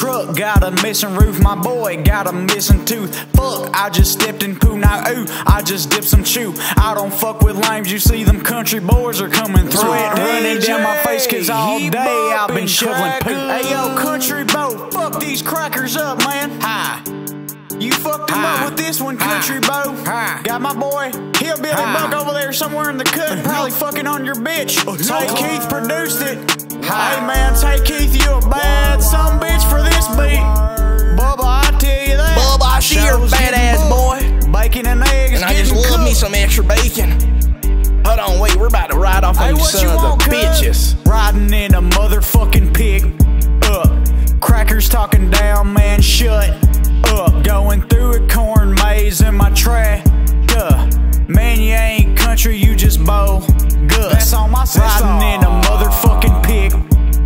Truck got a missing roof, my boy got a missing tooth. Fuck, I just stepped in poo, now ooh, I just dipped some chew. I don't fuck with lames, you see them country boys are coming through. Sweat running down my face cause all day I've been shoveling poo. Hey yo, country boy, fuck these crackers up, man. Hi. You fucked him up with this one, country boy. Got my boy Hillbilly Buck over there somewhere in the cut, probably fucking on your bitch. Tay Keith produced it. Hey man, Tay Keith, you a bad son bitch for this beat. Bubba, I tell you that. Bubba, I see you're a badass boy. Bacon and eggs, and I just love me some extra bacon. Hold on, wait, we're about to ride off on you sons of bitches. Riding in a motherfucking pig. Crackers talking down, man, shut up. Going through a corn maze in my track. Man, you ain't country, you just bogus. That's all my riding in a motherfucking pig.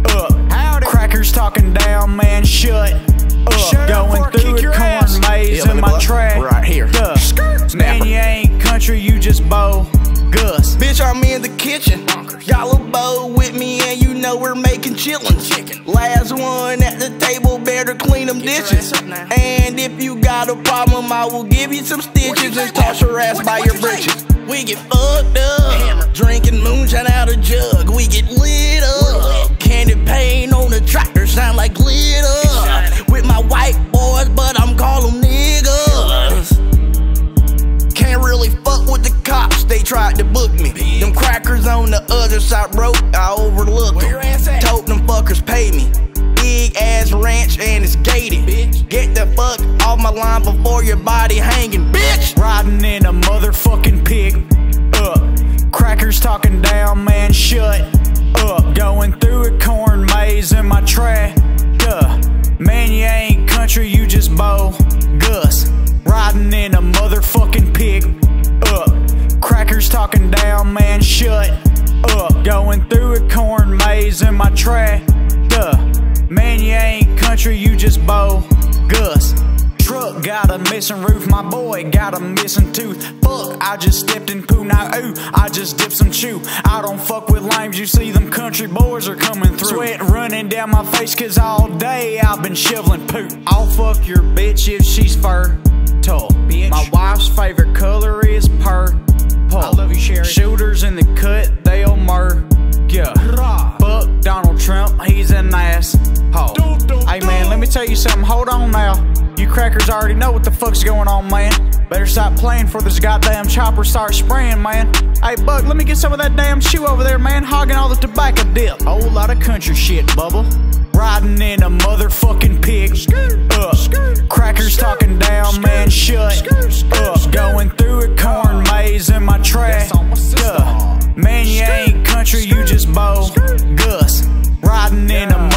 Crackers talking down, man, shut up. Going through a corn maze in my track. Right here. Man, you ain't country, you just bogus. Bitch, I'm in the kitchen. Got a little bowl with me, and you know we're making chicken. Last one at the table, better clean them dishes. And if you got a problem, I will give you some stitches and toss your ass by your britches. We get fucked up, drinking moonshine out of jug. We get lit up, candy paint on the tractor sound like glitter. With my white boys, but I'm calling niggas. Can't really fuck with the cops, they tried to book me. Them crackers on the other side broke, I overlooked them. Told them fuckers pay me. Big ass ranch and it's gated. Get the fuck off my line before your body hanging, bitch. Riding in a motherfucking pig. Crackers talking down, man, shut up. Going through a corn maze in my track. Man, you ain't country, you just bogus. Riding in a motherfucking pig. Crackers talking down, man, shut up. Going through a corn maze in my track. Man, you ain't country, you just bogus. Truck got a missing roof, my boy got a missing tooth. Fuck, I just stepped in poo, now ooh, I just dipped some chew. I don't fuck with lames, you see them country boys are coming through. Sweat running down my face cause all day I've been shoveling poo. I'll fuck your bitch if she's fertile. My wife's favorite color is purple. I love you, Sherry. Shooters in the cut, they'll murder. Fuck Donald Trump, he's an asshole. Hey man, let me tell you something, hold on now. You crackers already know what the fuck's going on, man. Better stop playing before this goddamn chopper starts spraying, man. Hey Buck, let me get some of that damn shoe over there, man. Hogging all the tobacco dip. Whole lot of country shit, Bubba. Riding in a motherfucking pig. Crackers talking down, man, shut up. Going through a corn maze in my track. Man, you ain't country, you just bogus. Riding in a